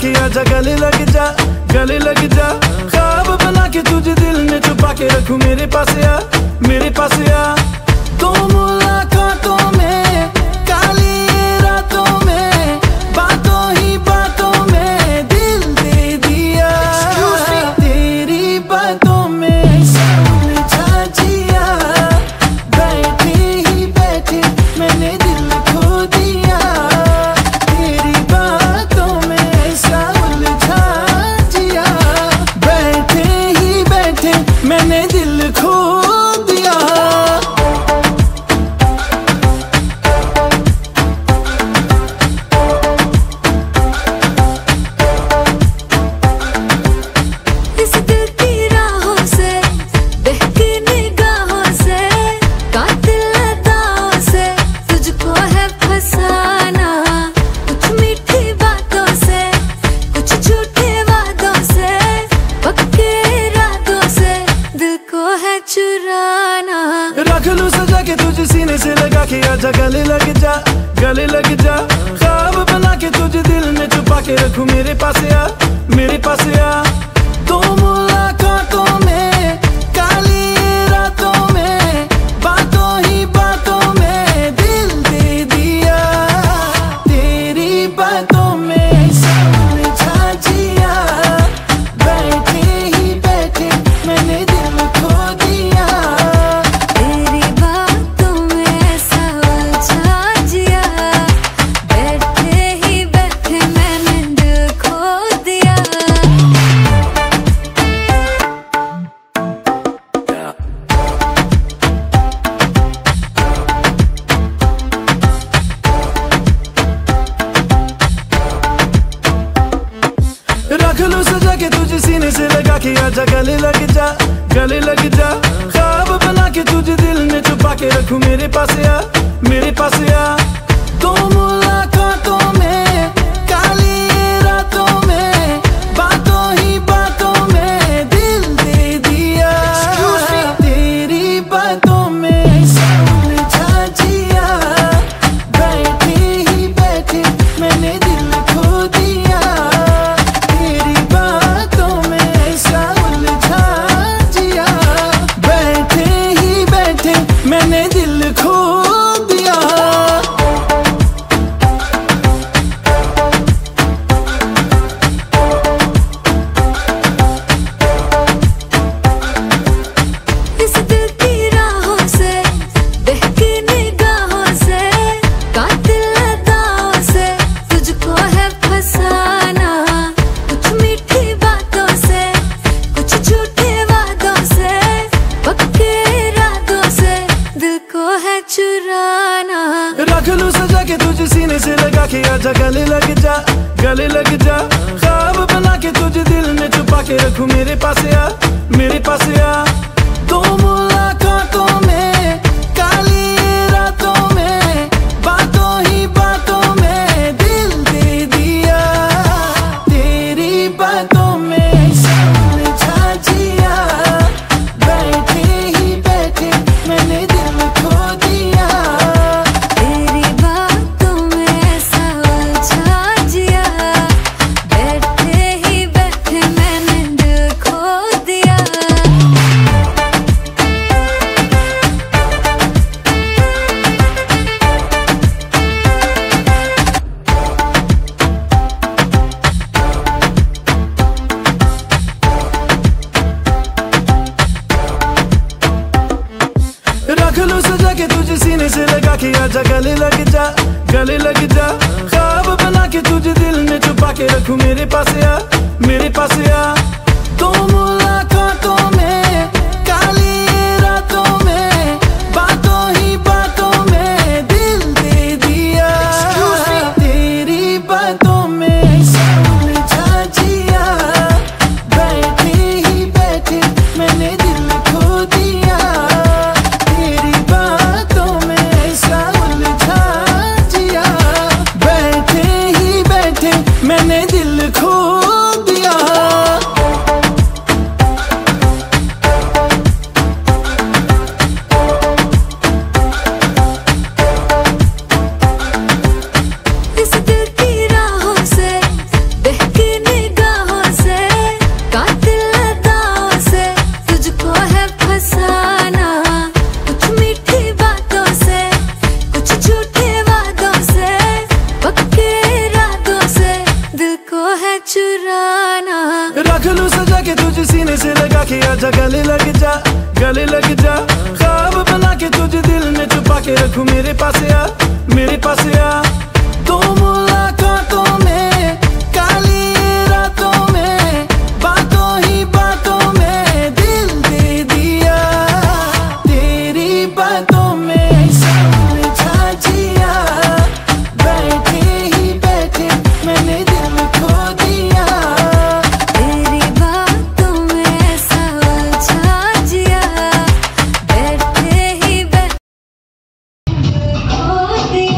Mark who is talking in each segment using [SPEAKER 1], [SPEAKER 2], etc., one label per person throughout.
[SPEAKER 1] के आजा गले लग जा, गले लग जा। ख्वाब बना के तुझे दिल में छुपा के रखूं, मेरे पास आ, मेरे पास आ। तो मुलाकातों में, काली रातों में, बातों ही बातों में दिल दे दिया। तेरी बातों में उलझा जिया, बैठे ही बैठे मैंने दिल खो दिया। तेरी बातों में ऐसा उलझा जिया, बैठे ही बैठे मैंने दिल खो दिया।
[SPEAKER 2] इस दिल की राहों से, बहकी निगाहों से, कातिल अदाओं से तुझको है फसाना। कुछ मीठी बातों से, कुछ झूठे वादों से, पक्के इरादों से दिल को है चुराना।
[SPEAKER 1] रख लूं सजा के तुझे सीने से लगा के आजा गले लग जा, गले लग जा। ख्वाब बना के तुझे दिल में छुपा के रखूं, मेरे पास आ, मेरे पास आ। तो मुलाकातों में, काली रातों में, बातों ही बातों में दिल दे दिया। तेरी बातों में ऐसा उलझा जिया, बैठे ही बैठे मैंने दिल खो दिया।
[SPEAKER 2] तेरी बातों में ऐसा उलझा जिया, बैठे ही बैठे मैंने दिल खो दिया।
[SPEAKER 1] रख लूं सजा के तुझे सीने से लगा के आजा गले लग जा, गले लग जा। ख्वाब बना के तुझे दिल में छुपा के रखूं, मेरे पास आ, मेरे पास आ। तो मुलाकातों में, काली रातों में, बातों ही बातों में दिल दे दिया। तेरी बातों में ऐसा उलझा जिया, बैठे ही बैठे मैंने दिल खो दिया। तेरी बातों में ऐसा उलझा जिया, बैठे ही बैठे मैंने दिल खो दिया।
[SPEAKER 2] इस दिल की राहों से, बहकी निगाहों से, कातिल अदाओं से तुझको है फसाना। कुछ मीठी बातों से, कुछ झूठे वादों से, पक्के इरादों से दिल को है चुराना।
[SPEAKER 1] रख लूं सजा के तुझे सीने से लगा के आजा गले लग जा, गले लग जा। ख्वाब बना के तुझे दिल में छुपा के रखूं, मेरे पास आ, मेरे पास आ। तो मुलाकातों में, काली रातों में, बातों ही बातों में दिल दे दिया। तेरी बातों में ऐसा उलझा जिया, बैठे ही बैठे मैंने दिल खो दिया।
[SPEAKER 2] तेरी बातों में ऐसा उलझा जिया, बैठे ही बैठे मैंने दिल खो दिया।
[SPEAKER 1] रख लूं सजा के तुझे सीने से लगा के आजा गले लग जा, गले लग जा। ख्वाब बना के तुझे दिल में छुपा के रखूं, मेरे पास आ, मेरे पास आ। तो मुलाकातों में, काली रातों में, बातों ही बातों में दिल दे दिया। तेरी बातों में ऐसा उलझा जिया, बैठे ही बैठे मैंने दिल खो दिया। तेरी बातों में ऐसा उलझा जिया, बैठे ही बैठे मैंने दिल खो दिया। के तुझे सीने से लगा के आजा गले लग जा, गले लग जा। ख्वाब बना के तुझे दिल में छुपा के रखूं, मेरे पास आ, मेरे पास आ। दो मुलाकातों में, काली रातों में, बातों ही बातों में दिल दे दिया। तेरी बातों में समझा जिया, बैठे ही बैठे मैंने दिल खो दिया।
[SPEAKER 2] तेरी बातों में ऐसा उलझा जिया, बैठे ही बैठे खो दिया।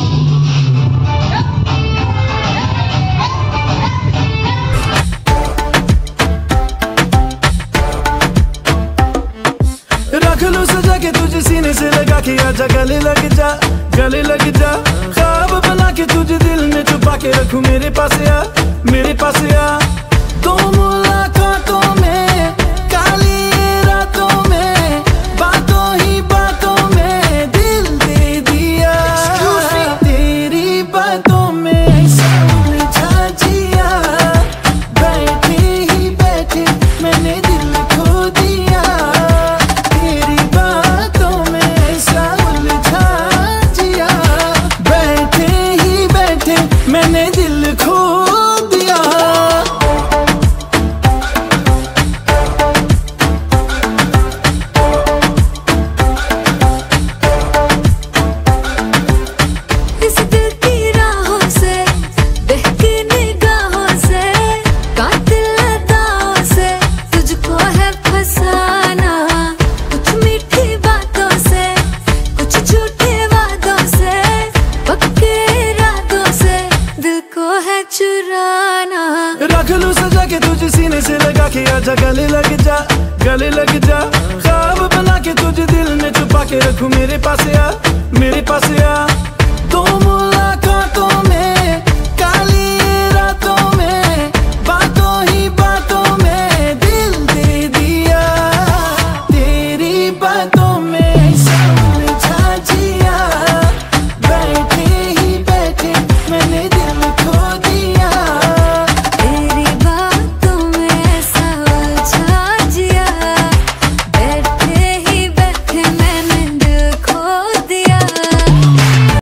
[SPEAKER 1] रख लूं सजा के तुझे सीने से लगा के आजा गले लग जा, गले लग जा। ख्वाब बना के तुझे दिल में छुपा के रखूं, मेरे पास आ, मेरे पास आ। दो मुलाकातों में, काली रातों में, बातों ही बातों में दिल दे दिया। तेरी बातों में समझा जिया, बैठे ही बैठे मैंने दिल खो दिया। तेरी बातों में समझा जिया, बैठे ही बैठे मैंने दिल खो दिया।
[SPEAKER 2] इस दिल की राहों से, बहकी निगाहों से, कातिल अदाओं से तुझको है फसाना। कुछ मीठी बातों से, कुछ झूठे वादों से, पक्के इरादों से दिल को है चुराना।
[SPEAKER 1] रख लूं सजा के तुझे सीने से लगा के आजा गले लग जा, गले लग जा। ख्वाब बना के तुझे दिल में छुपा के रखूं, मेरे पास आ, मेरे पास आ। दो मुलाकातों में,